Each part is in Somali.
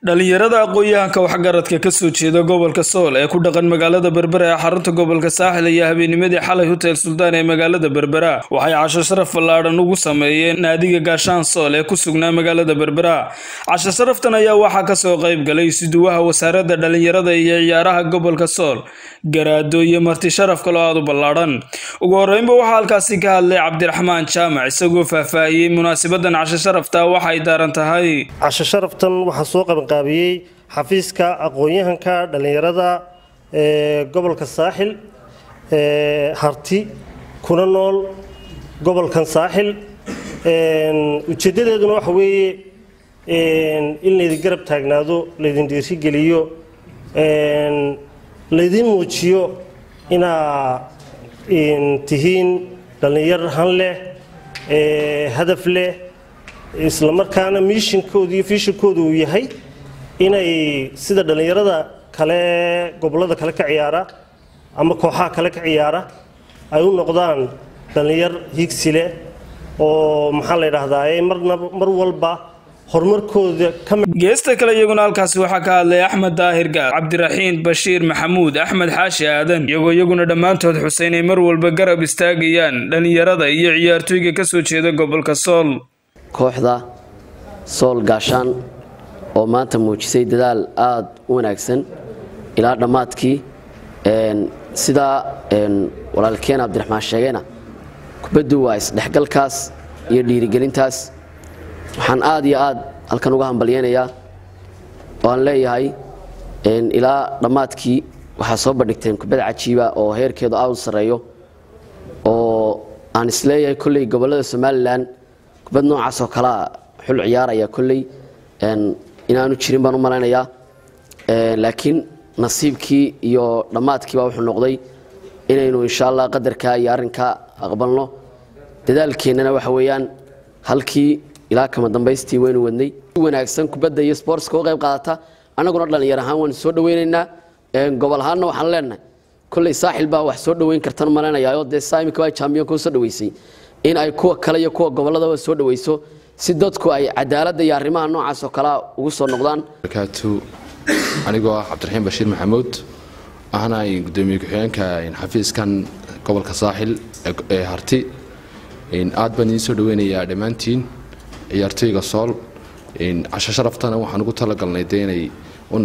dhalinyarada aqoon-yahanka waxgaradka ka soo jeeda gobolka Sool ee ku dhaqan magaalada Berbera ee xarunta gobolka Saaxil iyo habeennimadii xalay Hotel Sultan ee magaalada Berbera waxay casho sharaf ballaaran ugu sameeyeen naadiga Gaashaan Sool ee ku sugnaa magaalada Berbera. Casho sharaftan ayaa waxaa ka soo qayb galay siduwaha wasaaradda dhalinyarada iyo ciyaaraha gobolka Sool, garaado iyo marti sharaf kale oo aad u ballaaran. Ugu horreynba waxaa halkaasi ka hadlay Cabdiraxmaan Jaamac isagoo faahfaahiyay munaasabadan casho sharafta waxay daaran tahay. casho sharaftan waxaa soo qabanqaabiyey xafiiska aqoon-yahanka dhalinyarada gobolka Saaxil harti kuna nool gobolkan Saaxil ujeedadeeduna waxa weeye in la garab taagnaado la idin dhiiri geliyo la idin muujiyo tihiin dhalinyar han leh hadaf leh isla markaana missionkoodu iyo visionkoodu uu yahay inay sida dhalinyarada kale gobolada kale ka ciyaara ama kooxaha kale ka ciyaara ay u noqdaan dhalinyar higsi leh oo maxaa la yiraahdaa mar walba horumarkooda geesta kale iyaguna halkaasi waxaa ka hadlay Axmed Daahir Gaar, Cabdiraxiin Bashiir Maxamuud, Axmed Xaashi Aadan iyaguna dhammaantood xuseynay mar walba garab istaagayaan dhalinyarada iyo ciyaartooyga ka soo jeeda gobolka Sool. kooxda Sool Gaashaan oo maanta muujisay dadaal aad u wanaagsan ilaa dhamaadkii sida walaalkeen Cabdiraxmaan sheegayna kubaddu waa isdhexgalkaas iyo dhiirigelintaas waxaan aad iyo aad halkan uga hambalyeeynaa oo aan leeyahay ilaa dhamaadkii waxa soo bandhigteen kubad cajiiba oo heerkeedu aad u sareeyo oo aan isleeyahay kulli gobolada Soomaaliland kubad noocaas oo kala xul ciyaaraya kulli inaanu jirin baan u maleynayaa laakiin nasiibkii iyo dhamaadkii baa wuxuu noqday inaynu insha Allah qadarka iyo arinka aqbalno dadaalkeenana waxa weeyaan halkii ilaa kama dambeystii waynu wadnay wanaagsan kubadda iyo sports ka qayb qaadata anaguna dhalinyar ahaan waan soo dhaweynaynaa gobol ahaanna waxaan leenahay kulli Saaxil baa wax soo dhaweyn kartan maleynayaa oo deesaamika waa champion ku soo dhaweysay in ay kuwa kale iyo kuwa gobolada soo dhaweyso si dadku ay cadaalad iyo arrimaha noocaas oo kala ugu soo noqdaan anigoo Cabdiraxiin Bashiir Maxamuud ahna gudoomiye ku-xigeenka xafiiskan gobolka Saaxil ee harti aad baan idin soo dhaweynayaa dhamaantiin ciyaartooyga Sool casho sharaftana waxaan ugu talagalnay inay u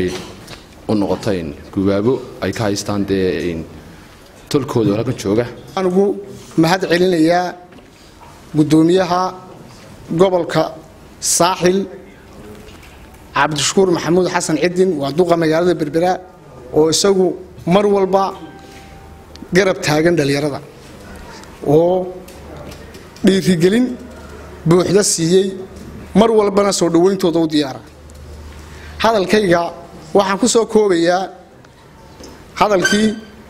noqoto gubaabo ay ka haystaan tolkooda halkan jooga anigu mahad celinayaa gudoomiyaha gobolka Saaxil Cabdishakuur Maxamuud Xasan Cidin waa duqa magaalada Berbera oo isagu mar walba garab taagan dhalinyarada oo dhiirigelin buuxda siiyay mar walbana soo dhaweyntooda u diyaara hadalkayga waxaan ku soo koobayaa hadalkii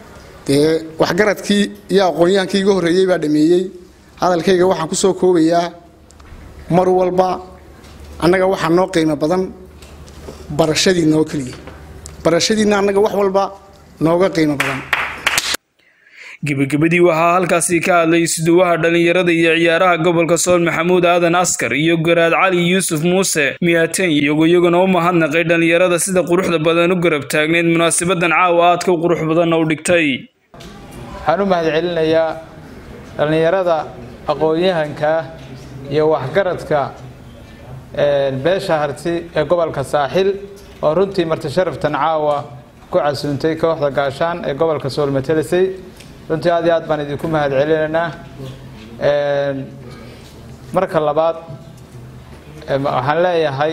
waxgaradkii iyo aqoon-yahankii ugu horeeyay baa dhameeyay hadalkayga waxaan ku soo koobayaa mar walba annaga waxa noo qiimo badan barashadiina oo kaliya barashadiina annaga wax walba nooga qiimo badan gabagabadii waxaa halkaasi ka hadlay siduwaha dhalinyarada iyo ciyaaraha gobolka Sool Maxamuud Aadan Askar iyo Garaad Cali Yuusuf Muuse Miyaateen iyaguna u mahadnaqay dhalinyarada sida quruxda badan u garab taagneed munaasabadan caawa aad ka qurux badan oo dhigtay. waxaan u mahad celinayaa dhalinyarada aqoon-yahanka iyo waxgaradka beesha harti ee gobolka Saaxil oo runtii marti sharaftan caawa ku casuuntay kooxda Gaashaan ee gobolka Sool matalaysay runtii aad iyo aad baan idinku mahad celinaynaa marka labaad waxaan leeyahay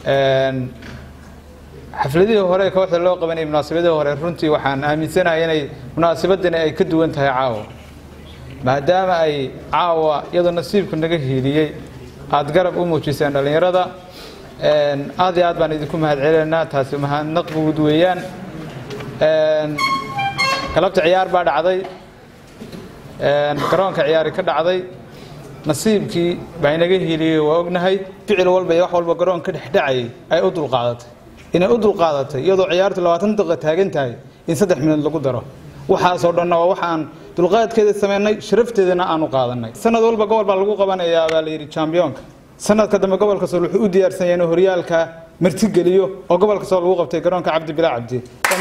xafladihii hore kooxda loo qabanay munaasabadii hore runtii waxaan aaminsanahay inay munaasabadani ay ka duwan tahay caawa maadaama ay caawa iyadoo nasiibku naga hiiliyay aad garab u muujiseen dhalinyarada aad iyo aad baan idinku mahad celinaynaa taasi mahadnaq guud weeyaan galabta ciyaar baa dhacday garoonka ciyaari ka dhacday nasiibkii baa inaga hiiliyay waa ognahay ficil walba iyo wax walba garoonka dhexdhacay ay u dulqaadatay iyadoo ciyaartu 20 daqiiqo taagan tahay in 3 minuut lagu daro waxaas oo dhan waa waxaan dulqaadkeeda sameynay sharafteedana aanu qaadanay sanad walba gobol baa lagu qabanayaa baa la yiri championka sanadka dambe gobolka Sool wuxuu u diyaarsan yahay horyaalka martigeliyo oo gobolka sool lagu qabtay garoonka cabdi bilaa cabdi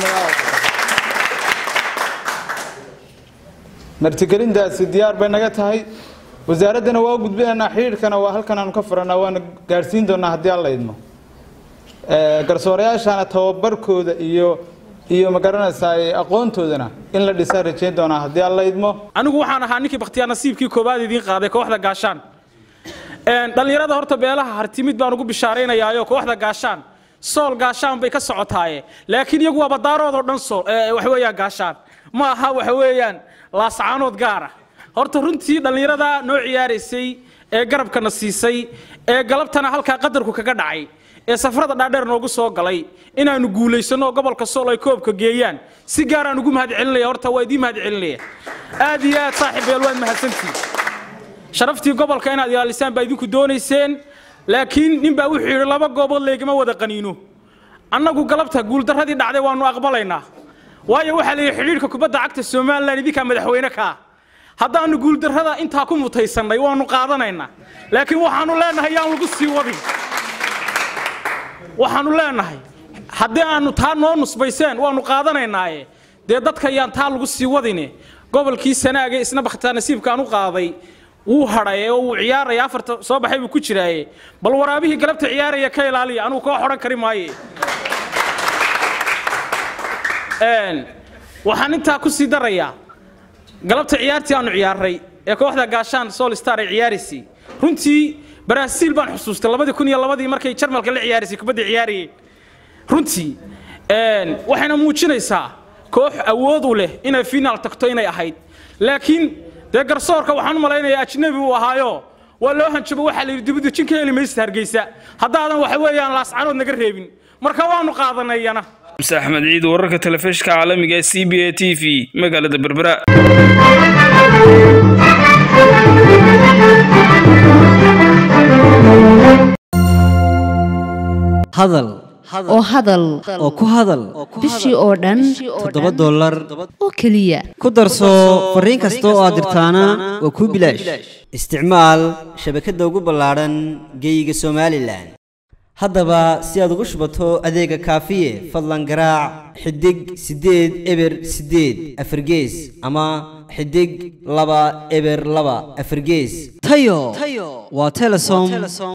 martigelintaasi diyaar bay naga tahay wasaaradana waa gudbinaynaa xiriirkana waa halkan aan ka furanaa waana gaarsiin doonaa haddii alla idmo garsoorayaashana tababarkooda iyo ma garanaysaa aqoontoodana in la dhisaa rajayn doonaa haddii alla idmo anigu waxaan ahaa ninkii bakhtiyaar nasiibkii koobaad idiin qaaday kooxda gaashaan dhalinyarada horta beelaha hartimid baan ugu bishaaraynayaa kooxda gaashaan sool gaashaan bay ka socotaaye laakiin iyagu waa badaaroodoo dhan sool waxa weeyaan gaashaan ma aha waxa weeyaan laascaanood gaara horta runtii dhalinyarada noo ciyaaraysay ee garabkana siisay ee galabtana halkaa qadarku kaga dhacay ee safrada dhaadheer noogu soo galay inaanu guulaysano gobolka sool ay koobka geeyaan si gaar aan ugu mahadcelinaya horta waa idin mahadcelinaya aad iyo aad saaxiibeel waad mahadsantiin sharaftii gobolka inaad ilaalisaan baa idinku doonayseen laakiin nin baa wuxuu yidhi laba goobood leegama wada qaniino annagu galabta guuldarradii dhacday waanu aqbalaynaa waayo waxaa la yidhi xidhiidhka kubadda cagta somalilan idinkaa madaxweyne ka ah haddaanu guuldarrada intaa ku mutaysannay waanu qaadanaynaa laakiin waxaanu leenahay yaan lagu sii wadin waxaanu leenahay haddii aanu taa noo nusbayseen waanu qaadanaynaaye dee dadka yaan taa lagu sii wadine gobolkii sanaaga isna bakhtiyaar nasiibkaan u qaaday wuu hadhay oo uu ciyaaraya afarta soo baxay buu ku jiraaye bal waraabihii galabta ciyaaraya ka ilaaliya anugu koo xodhan kari maaye waxaan intaa ku sii darayaa galabta ciyaartii aanu ciyaarray ee kooxda gaashaan Soul Star ay ciyaaraysay runtii Brazil baan xusuustay 2002 markay Jarmalka la ciyaaraysay kubadda ciyaariyay runtii waxayna muujinaysaa koox awood u leh inay final tagto inay ahayd laakiin de garsoorka waxaan u malaynayaa ajnabi uu ahaayo waa loo hanjabo waxa la yiri dibadda jinka helimaysta Hargeysa haddaadan waxa weeyaan laascaanood naga reebin marka waanu qaadanayna Axmed Ciid wararka telefishinka caalamiga ee CBA TV magaalada Berbera hadal oo ku hadal bishii oo dhan $7 oo kaliya ku darso fariin kasta oo aad dirtaana waa ku bilaash isticmaal shabakadda ugu ballaaran geyga Soomaaliland haddaba si aad ugu shubato adeega kaafiye fadlan garaac xidig 8 eber 8 afargees ama xidig 2 eber 2 afargees tayo waa Telesom